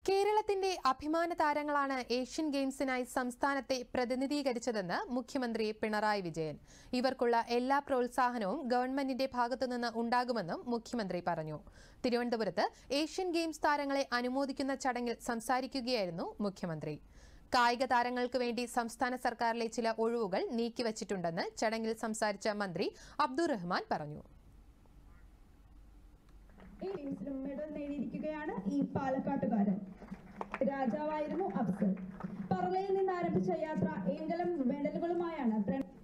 കേരളത്തിന്റെ അഭിമാന താരങ്ങളാണ് ഏഷ്യൻ ഗെയിംസിനായി സംസ്ഥാനത്തെ പ്രതിനിധീകരിച്ചതെന്ന് മുഖ്യമന്ത്രി പിണറായി വിജയൻ. ഇവർക്കുള്ള എല്ലാ പ്രോത്സാഹനവും ഗവൺമെന്റിന്റെ ഭാഗത്തുനിന്ന് ഉണ്ടാകുമെന്നും മുഖ്യമന്ത്രി പറഞ്ഞു. തിരുവനന്തപുരത്ത് ഏഷ്യൻ ഗെയിംസ് താരങ്ങളെ അനുമോദിക്കുന്ന ചടങ്ങിൽ സംസാരിക്കുകയായിരുന്നു മുഖ്യമന്ത്രി. കായിക താരങ്ങൾക്ക് വേണ്ടി സംസ്ഥാന സർക്കാരിലെ ചില ഒഴിവുകൾ നീക്കിവച്ചിട്ടുണ്ടെന്ന് ചടങ്ങിൽ സംസാരിച്ച മന്ത്രി അബ്ദുറഹ്മാൻ പറഞ്ഞു. മെഡൽ നേടിയിരിക്കുകയാണ് ഈ പാലക്കാട്ടുകാരൻ. രാജാവായിരുന്നു അഫ്സൽ. പറളയിൽ നിന്ന് ആരംഭിച്ച യാത്ര ഏങ്കലം മെഡലുകളുമായാണ്